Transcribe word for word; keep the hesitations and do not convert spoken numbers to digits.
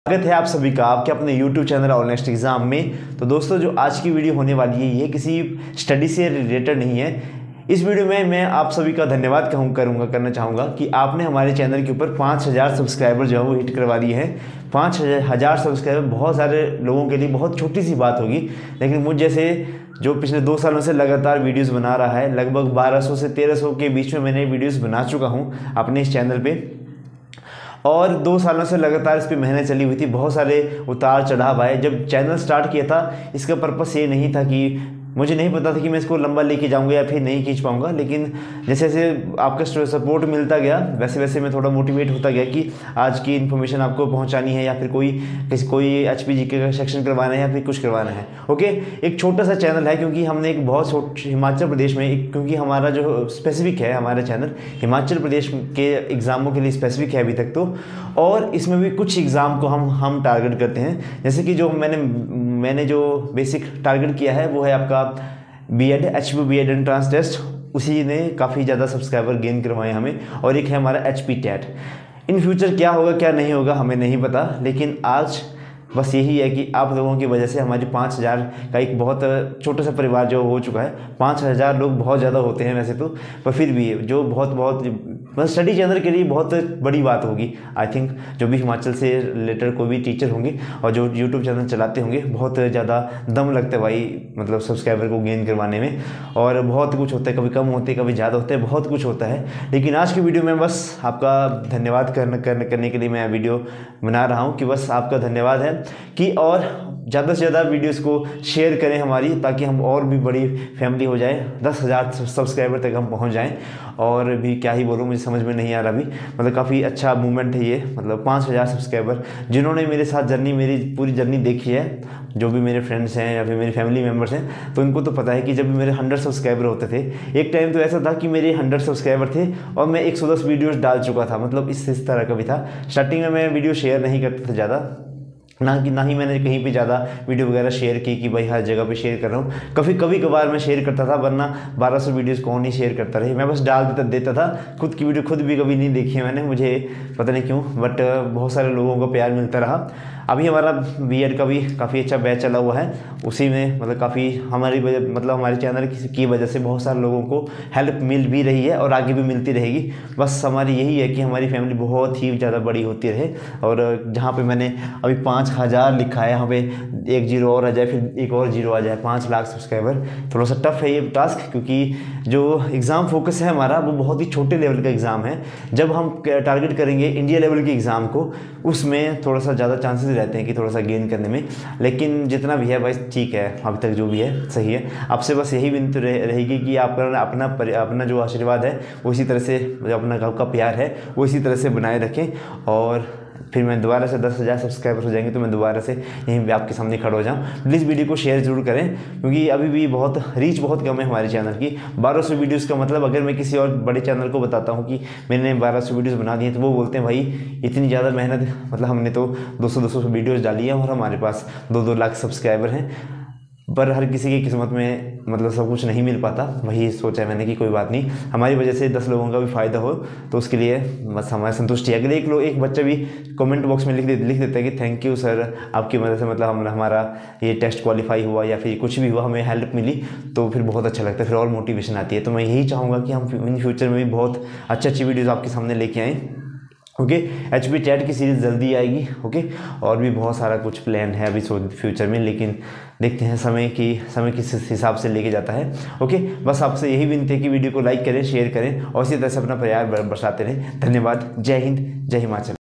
स्वागत है आप सभी का आपके अपने YouTube channel all next exam में। तो दोस्तों, जो आज की वीडियो होने वाली है ये किसी स्टडी से रिलेटेड नहीं है। इस वीडियो में मैं आप सभी का धन्यवाद कहूँ करूँगा करना चाहूँगा कि आपने हमारे चैनल के ऊपर पाँच हज़ार सब्सक्राइबर जो है वो हिट करवा लिए हैं। पाँच हज़ार सब्सक्राइबर बहुत सारे लोगों के लिए बहुत छोटी सी बात होगी, लेकिन मुझ जैसे जो पिछले दो सालों से लगातार वीडियोस बना रहा है, लगभग बारह सौ से तेरह सौ के बीच में मैंने वीडियोस बना चुका हूँ अपने इस चैनल पे, और दो सालों से लगातार इस पर मेहनत चली हुई थी। बहुत सारे उतार चढ़ाव आए। जब चैनल स्टार्ट किया था इसका पर्पस ये नहीं था कि मुझे नहीं पता था कि मैं इसको लंबा लेके जाऊंगा या फिर नहीं खींच पाऊंगा, लेकिन जैसे जैसे आपका सपोर्ट मिलता गया वैसे वैसे मैं थोड़ा मोटिवेट होता गया कि आज की इन्फॉर्मेशन आपको पहुंचानी है या फिर कोई किसी कोई एच पी जी के का सेक्शन करवाना है या फिर कुछ करवाना है। ओके, एक छोटा सा चैनल है क्योंकि हमने एक बहुत हिमाचल प्रदेश में एक क्योंकि हमारा जो स्पेसिफिक है हमारा चैनल हिमाचल प्रदेश के एग्ज़ामों के लिए स्पेसिफिक है अभी तक तो, और इसमें भी कुछ एग्ज़ाम को हम हम टारगेट करते हैं। जैसे कि जो मैंने मैंने जो बेसिक टारगेट किया है वो है आपका B Ed H P B Ed entrance test, उसी ने काफ़ी ज़्यादा सब्सक्राइबर गेन करवाए हमें, और एक है हमारा H P TET. In future क्या होगा क्या नहीं होगा हमें नहीं पता, लेकिन आज बस यही है कि आप लोगों की वजह से हमारे पाँच हज़ार का एक बहुत छोटा सा परिवार जो हो चुका है। पाँच हज़ार लोग बहुत ज़्यादा होते हैं वैसे तो, पर फिर भी जो बहुत बहुत बस स्टडी चैनल के लिए बहुत बड़ी बात होगी। आई थिंक जो भी हिमाचल से रिलेटेड कोई भी टीचर होंगे और जो यूट्यूब चैनल चलाते होंगे, बहुत ज़्यादा दम लगता है भाई, मतलब सब्सक्राइबर को गेन करवाने में, और बहुत कुछ होता है, कभी कम होते हैं कभी ज़्यादा होते हैं, बहुत कुछ होता है। लेकिन आज की वीडियो में बस आपका धन्यवाद करने करने करने के लिए मैं वीडियो बना रहा हूँ कि बस आपका धन्यवाद है कि और ज़्यादा से ज़्यादा वीडियोस को शेयर करें हमारी, ताकि हम और भी बड़ी फैमिली हो जाए, दस हज़ार सब्सक्राइबर तक हम पहुंच जाएं। और भी क्या ही बोलूँ, मुझे समझ में नहीं आ रहा अभी, मतलब काफ़ी अच्छा मूवमेंट है ये। मतलब पाँच हज़ार सब्सक्राइबर जिन्होंने मेरे साथ जर्नी मेरी पूरी जर्नी देखी है, जो भी मेरे फ्रेंड्स हैं या फिर मेरी फैमिली मेम्बर्स हैं, तो उनको तो पता है कि जब मेरे हंड्रेड सब्सक्राइबर होते थे, एक टाइम तो ऐसा था कि मेरे हंड्रेड सब्सक्राइबर थे और मैं एक सौ दस वीडियोज़ डाल चुका था। मतलब इस इस तरह का भी था। स्टार्टिंग में मैं वीडियो शेयर नहीं करता था ज़्यादा, ना कि ना ही मैंने कहीं पे ज़्यादा वीडियो वगैरह शेयर की कि भाई हर जगह पे शेयर कर रहा हूँ। कभी कभी कभार मैं शेयर करता था, वरना बारह सौ वीडियोस कौन ही शेयर करता रहे। मैं बस डाल देता देता था। खुद की वीडियो खुद भी कभी नहीं देखी है मैंने, मुझे पता नहीं क्यों, बट बहुत सारे लोगों को प्यार मिलता रहा। अभी हमारा बी एड का भी काफ़ी अच्छा बैच चला हुआ है, उसी में मतलब काफ़ी हमारी वजह मतलब हमारे चैनल की वजह से बहुत सारे लोगों को हेल्प मिल भी रही है और आगे भी मिलती रहेगी। बस हमारी यही है कि हमारी फैमिली बहुत ही ज़्यादा बड़ी होती रहे, और जहाँ पे मैंने अभी पाँच हज़ार लिखा है, यहाँ पे एक जीरो और आ जाए, फिर एक और जीरो आ जाए, पाँच लाख सब्सक्राइबर, थोड़ा सा टफ है ये टास्क, क्योंकि जो एग्ज़ाम फोकस है हमारा वो बहुत ही छोटे लेवल का एग्ज़ाम है। जब हम टारगेट करेंगे इंडिया लेवल के एग्ज़ाम को, उसमें थोड़ा सा ज़्यादा चांसेस रहते हैं कि थोड़ा सा गेन करने में, लेकिन जितना भी है भाई ठीक है, अभी तक जो भी है सही है। आपसे बस यही विनती रहेगी कि आप अपना अपना जो आशीर्वाद है वो इसी तरह से, जो अपना गाँव का प्यार है वो इसी तरह से बनाए रखें, और फिर मैं दोबारा से दस हज़ार सब्सक्राइबर हो जाएंगे तो मैं दोबारा से यहीं पे आपके सामने खड़ा हो जाऊँ। प्लीज़ वीडियो को शेयर जरूर करें, क्योंकि अभी भी बहुत रीच बहुत कम है हमारे चैनल की। बारह सौ वीडियोज़ का मतलब, अगर मैं किसी और बड़े चैनल को बताता हूँ कि मैंने बारह सौ वीडियोज़ बना दी हैं, तो वो बोलते हैं भाई इतनी ज़्यादा मेहनत, मतलब हमने तो दो सौ दो सौ वीडियोज़ डाली है और हमारे पास दो दो लाख सब्सक्राइबर हैं। पर हर किसी की किस्मत में मतलब सब कुछ नहीं मिल पाता। वही सोचा मैंने कि कोई बात नहीं, हमारी वजह से दस लोगों का भी फ़ायदा हो तो उसके लिए बस हमारी संतुष्टि है। अगर एक लोग एक बच्चा भी कमेंट बॉक्स में लिख दे लिख देता है कि थैंक यू सर, आपकी वजह से मतलब हम हमारा ये टेस्ट क्वालिफाई हुआ या फिर कुछ भी हुआ, हमें हेल्प मिली, तो फिर बहुत अच्छा लगता है, फिर और मोटिवेशन आती है। तो मैं यही चाहूँगा कि हम इन फ्यूचर में भी बहुत अच्छी अच्छी वीडियोज़ आपके सामने लेके आएँ। ओके, एच पी टेट की सीरीज़ जल्दी आएगी। ओके, और भी बहुत सारा कुछ प्लान है अभी फ्यूचर में, लेकिन देखते हैं समय की समय किस हिसाब से लेके जाता है। ओके, बस आपसे यही विनती है कि वीडियो को लाइक करें, शेयर करें और इसी तरह से अपना प्यार बरसाते रहें। धन्यवाद। जय हिंद, जय हिमाचल।